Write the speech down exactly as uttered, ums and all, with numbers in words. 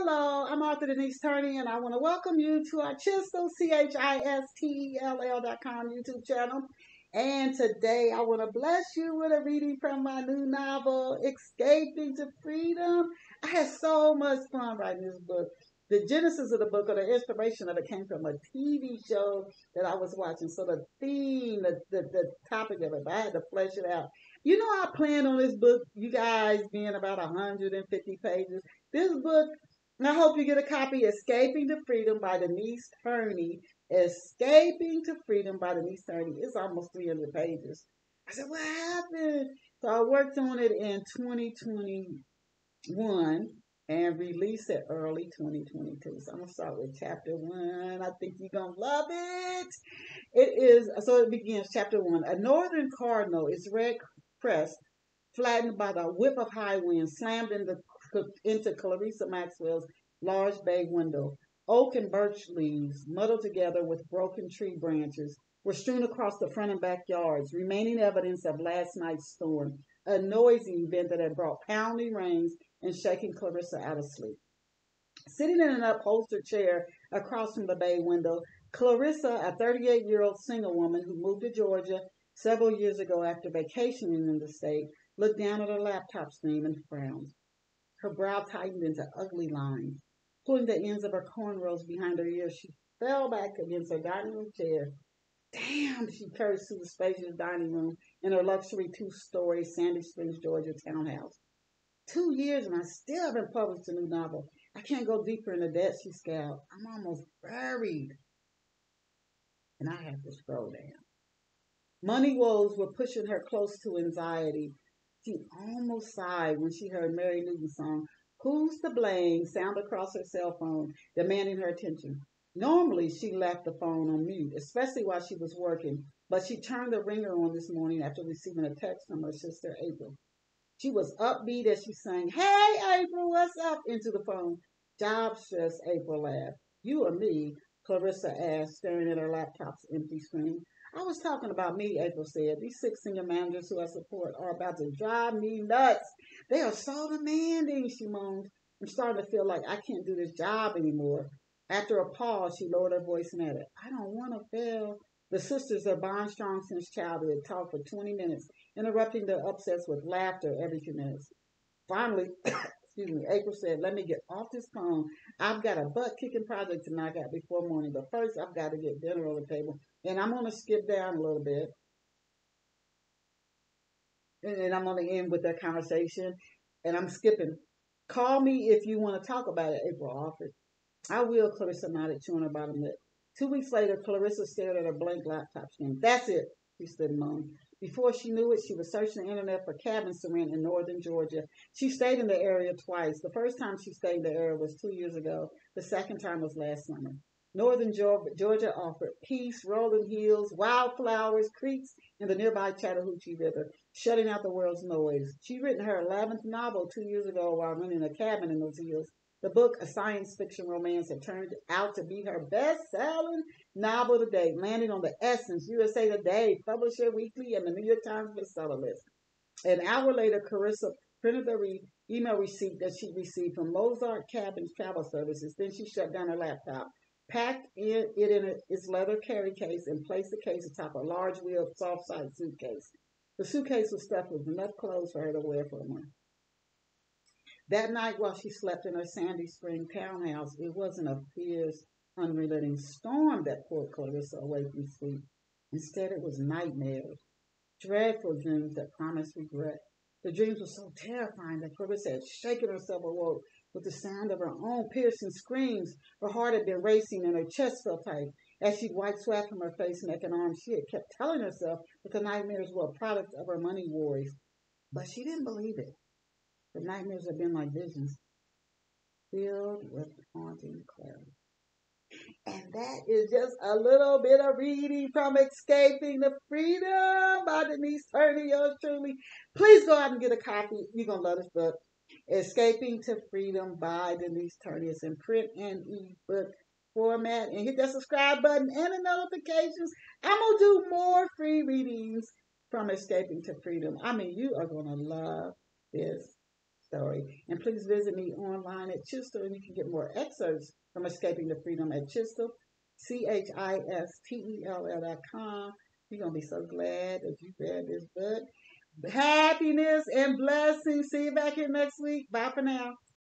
Hello, I'm author Denise Turney, and I want to welcome you to our Chistel, C H I S T E L L dot com YouTube channel. And today I want to bless you with a reading from my new novel, Escaping to Freedom. I had so much fun writing this book. The genesis of the book, or the inspiration of it, came from a T V show that I was watching. So the theme, the, the, the topic of it, I had to flesh it out. You know, I planned on this book, you guys, being about one hundred fifty pages. This book, I hope you get a copy, Escaping to Freedom by Denise Turney. Escaping to Freedom by Denise Turney. It's almost three hundred pages. I said, what happened? So I worked on it in twenty twenty-one and released it early twenty twenty-two. So I'm going to start with chapter one. I think you're going to love it. It is, so it begins, chapter one. A northern cardinal, its red crest flattened by the whip of high wind, slammed into, into Clarissa Maxwell's large bay window. Oak and birch leaves, muddled together with broken tree branches, were strewn across the front and backyards, remaining evidence of last night's storm, a noisy event that had brought pounding rains and shaking Clarissa out of sleep. Sitting in an upholstered chair across from the bay window, Clarissa, a thirty-eight-year-old single woman who moved to Georgia several years ago after vacationing in the state, looked down at her laptop screen and frowned. Her brow tightened into ugly lines. Pulling the ends of her cornrows behind her ears, she fell back against her dining room chair. Damn, she cursed to the spacious dining room in her luxury two-story Sandy Springs, Georgia townhouse. Two years and I still haven't published a new novel. I can't go deeper into debt, she scowled. I'm almost buried. And I have to scroll down. Money woes were pushing her close to anxiety. She almost sighed when she heard Mary Newton's song, Who's to Blame, sound across her cell phone, demanding her attention. Normally, she left the phone on mute, especially while she was working, but she turned the ringer on this morning after receiving a text from her sister, April. She was upbeat as she sang, Hey, April, what's up, into the phone. Job stress, April laughed. You or me? Clarissa asked, staring at her laptop's empty screen. I was talking about me, April said. These six senior managers who I support are about to drive me nuts. They are so demanding, she moaned. I'm starting to feel like I can't do this job anymore. After a pause, she lowered her voice and added, I don't want to fail. The sisters are bond strong since childhood, talked for twenty minutes, interrupting their upsets with laughter every few minutes. Finally, excuse me, April said, let me get off this phone. I've got a butt-kicking project to knock out before morning, but first I've got to get dinner on the table. And I'm going to skip down a little bit. And then I'm going to end with that conversation. And I'm skipping. Call me if you want to talk about it, April offered. I will, Clarissa nodded, chewing her bottom lip. Two weeks later, Clarissa stared at her blank laptop screen. That's it, she stood and moaned. Before she knew it, she was searching the internet for cabins to rent in northern Georgia. She stayed in the area twice. The first time she stayed in the area was two years ago. The second time was last summer. Northern Georgia offered peace, rolling hills, wildflowers, creeks, and the nearby Chattahoochee River, shutting out the world's noise. She'd written her eleventh novel two years ago while renting a cabin in those hills. The book, a science fiction romance, had turned out to be her best-selling novel to date, landing on the Essence, U S A Today, Publisher Weekly, and the New York Times bestseller list. An hour later, Clarissa printed the re- email receipt that she received from Mozart Cabins Travel Services. Then she shut down her laptop, packed it in its leather carry case, and placed the case atop a large-wheeled, soft-sided suitcase. The suitcase was stuffed with enough clothes for her to wear for a month. That night, while she slept in her Sandy Spring townhouse, it wasn't a fierce, unrelenting storm that pulled Clarissa away from sleep. Instead, it was nightmares, dreadful dreams that promised regret. The dreams were so terrifying that Clarissa had shaken herself awoke with the sound of her own piercing screams. Her heart had been racing and her chest felt tight. As she wiped sweat from her face, neck, and arms, she had kept telling herself that the nightmares were a product of her money worries. But she didn't believe it. The nightmares had been like visions, filled with haunting clarity. And that is just a little bit of reading from Escaping to Freedom by Denise Turney, yours truly. Please go out and get a copy. You're going to love this book. Escaping to Freedom by Denise Turney. It's in print and ebook format. And hit that subscribe button and the notifications. I'm going to do more free readings from Escaping to Freedom. I mean, you are going to love this story. And please visit me online at Chistel, and you can get more excerpts from Escaping to Freedom at Chistel, C H I S T E L L dot com. You're going to be so glad that you read this book. Happiness and blessings. See you back here next week. Bye for now.